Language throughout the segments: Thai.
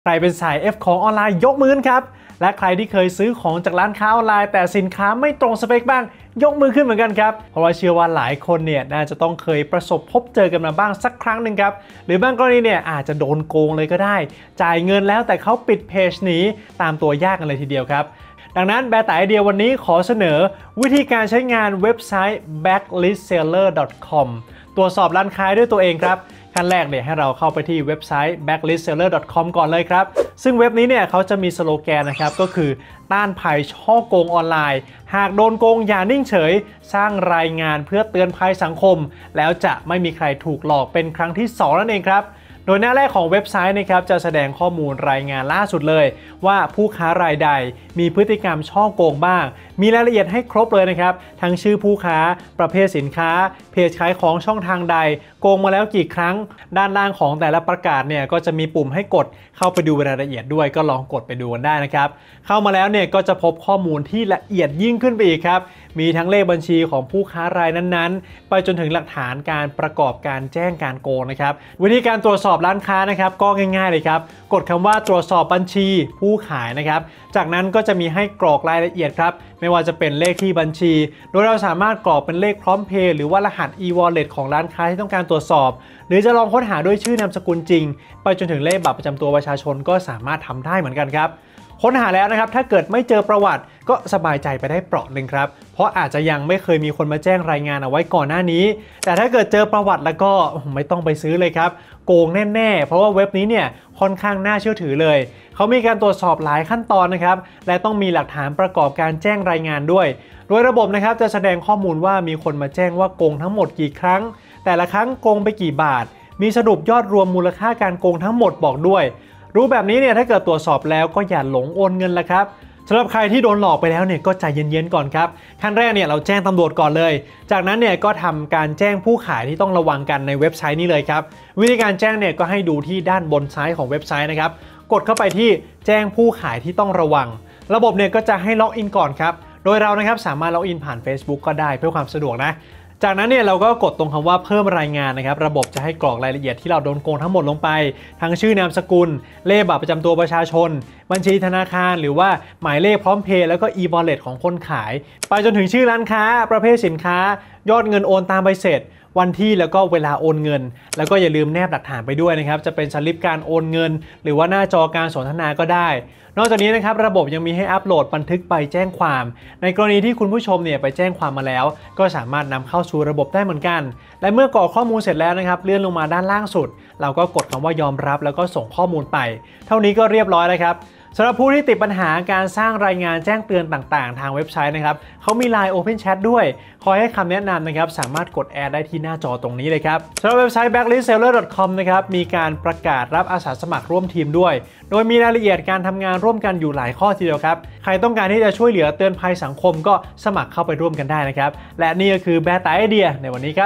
ใครเป็นสาย F ของออนไลน์ยกมือครับและใครที่เคยซื้อของจากร้านค้าออนไลน์แต่สินค้าไม่ตรงสเปคบ้างยกมือขึ้นเหมือนกันครับเพราะว่าเชื่อว่าหลายคนเนี่ยน่าจะต้องเคยประสบพบเจอกันมาบ้างสักครั้งหนึ่งครับหรือบางกรณีเนี่ยอาจจะโดนโกงเลยก็ได้จ่ายเงินแล้วแต่เขาปิดเพจหนีตามตัวยากกันเลยทีเดียวครับดังนั้นแบร์ไอเดียวันนี้ขอเสนอวิธีการใช้งานเว็บไซต์ backlistseller.com ตรวจสอบร้านค้าด้วยตัวเองครับขั้นแรกเนี่ยให้เราเข้าไปที่เว็บไซต์ backlistseller.com ก่อนเลยครับซึ่งเว็บนี้เนี่ยเขาจะมีสโลแกนนะครับก็คือต้านภัยช่อโกงออนไลน์หากโดนโกงอย่านิ่งเฉยสร้างรายงานเพื่อเตือนภัยสังคมแล้วจะไม่มีใครถูกหลอกเป็นครั้งที่2นั่นเองครับโดยหน้าแรกของเว็บไซต์นะครับจะแสดงข้อมูลรายงานล่าสุดเลยว่าผู้ค้ารายใดมีพฤติกรรมช่อโกงบ้างมีรายละเอียดให้ครบเลยนะครับทั้งชื่อผู้ค้าประเภทสินค้าเพจขายของช่องทางใดโกงมาแล้วกี่ครั้งด้านล่างของแต่ละประกาศเนี่ยก็จะมีปุ่มให้กดเข้าไปดูรายละเอียดด้วยก็ลองกดไปดูกันได้นะครับเข้ามาแล้วเนี่ยก็จะพบข้อมูลที่ละเอียดยิ่งขึ้นไปอีกครับมีทั้งเลขบัญชีของผู้ค้ารายนั้นๆไปจนถึงหลักฐานการประกอบการแจ้งการโกงนะครับวิธีการตรวจสอบร้านค้านะครับก็ง่ายๆเลยครับกดคำว่าตรวจสอบบัญชีผู้ขายนะครับจากนั้นก็จะมีให้กรอกรายละเอียดครับไม่ว่าจะเป็นเลขที่บัญชีโดยเราสามารถกรอกเป็นเลขพร้อมเพย์หรือว่ารหัส e-wallet ของร้านค้าที่ต้องการตรวจสอบหรือจะลองค้นหาด้วยชื่อนามสกุลจริงไปจนถึงเลขบัตรประจำตัวประชาชนก็สามารถทำได้เหมือนกันครับค้นหาแล้วนะครับถ้าเกิดไม่เจอประวัติก็สบายใจไปได้เปราะหนึ่งครับเพราะอาจจะยังไม่เคยมีคนมาแจ้งรายงานเอาไว้ก่อนหน้านี้แต่ถ้าเกิดเจอประวัติแล้วก็ไม่ต้องไปซื้อเลยครับโกงแน่ๆเพราะว่าเว็บนี้เนี่ยค่อนข้างน่าเชื่อถือเลยเขามีการตรวจสอบหลายขั้นตอนนะครับและต้องมีหลักฐานประกอบการแจ้งรายงานด้วยโดยระบบนะครับจะแสดงข้อมูลว่ามีคนมาแจ้งว่าโกงทั้งหมดกี่ครั้งแต่ละครั้งโกงไปกี่บาทมีสรุปยอดรวมมูลค่าการโกงทั้งหมดบอกด้วยรู้แบบนี้เนี่ยถ้าเกิดตรวจสอบแล้วก็อย่าหลงโอนเงินละครับสำหรับใครที่โดนหลอกไปแล้วเนี่ยก็ใจเย็นๆก่อนครับขั้นแรกเนี่ยเราแจ้งตำรวจก่อนเลยจากนั้นเนี่ยก็ทำการแจ้งผู้ขายที่ต้องระวังกันในเว็บไซต์นี้เลยครับวิธีการแจ้งเนี่ยก็ให้ดูที่ด้านบนซ้ายของเว็บไซต์นะครับกดเข้าไปที่แจ้งผู้ขายที่ต้องระวังระบบเนี่ยก็จะให้ล็อกอินก่อนครับโดยเรานะครับสามารถล็อกอินผ่าน Facebook ก็ได้เพื่อความสะดวกนะจากนั้นเนี่ยเราก็กดตรงคำว่าเพิ่มรายงานนะครับระบบจะให้กรอกรายละเอียดที่เราโดนโกงทั้งหมดลงไปทั้งชื่อนามสกุลเลขบัตรประจำตัวประชาชนบัญชีธนาคารหรือว่าหมายเลขพร้อมเพย์แล้วก็ e-wallet ของคนขายไปจนถึงชื่อร้านค้าประเภทสินค้ายอดเงินโอนตามใบเสร็จวันที่แล้วก็เวลาโอนเงินแล้วก็อย่าลืมแนบหลักฐานไปด้วยนะครับจะเป็นสลิปการโอนเงินหรือว่าหน้าจอการสนทนาก็ได้นอกจากนี้นะครับระบบยังมีให้อัปโหลดบันทึกใบแจ้งความในกรณีที่คุณผู้ชมเนี่ยไปแจ้งความมาแล้วก็สามารถนำเข้าสู่ระบบได้เหมือนกันและเมื่อกรอกข้อมูลเสร็จแล้วนะครับเลื่อนลงมาด้านล่างสุดเราก็กดคำว่ายอมรับแล้วก็ส่งข้อมูลไปเท่านี้ก็เรียบร้อยแล้วครับสำหรับผู้ที่ติดปัญหาการสร้างรายงานแจ้งเตือนต่างๆทางเว็บไซต์นะครับเขามี Line Open Chat ด้วยคอยให้คำแนะนำนะครับสามารถกดแอดได้ที่หน้าจอตรงนี้เลยครับสำหรับเว็บไซต์ backlistseller.com นะครับมีการประกาศรับอาสาสมัครร่วมทีมด้วยโดยมีรายละเอียดการทำงานร่วมกันอยู่หลายข้อทีเดียวครับใครต้องการที่จะช่วยเหลือเตือนภัยสังคมก็สมัครเข้าไปร่วมกันได้นะครับและนี่ก็คือแบร์ไอเดียในวันนี้ครับ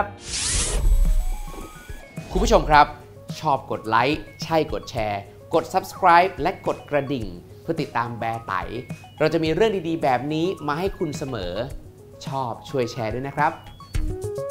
คุณผู้ชมครับชอบกดไลค์ใช่กดแชร์กด Subscribe และกดกระดิ่งเพื่อติดตามแบร์ไตเราจะมีเรื่องดีๆแบบนี้มาให้คุณเสมอชอบช่วยแชร์ด้วยนะครับ